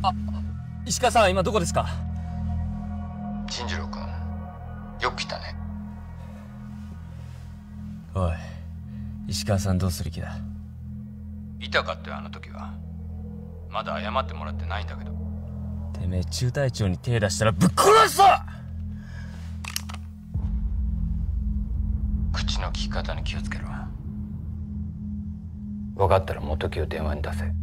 石川さん、今どこですか？ 進次郎君、よく来たね。 おい、石川さんどうする気だ？ 痛かったよ、あの時は。まだ謝ってもらってないんだけど。 てめえ中隊長に手出したらぶっ殺すぞ！ 口の利き方に気をつけろ。分かったら元木を電話に出せ。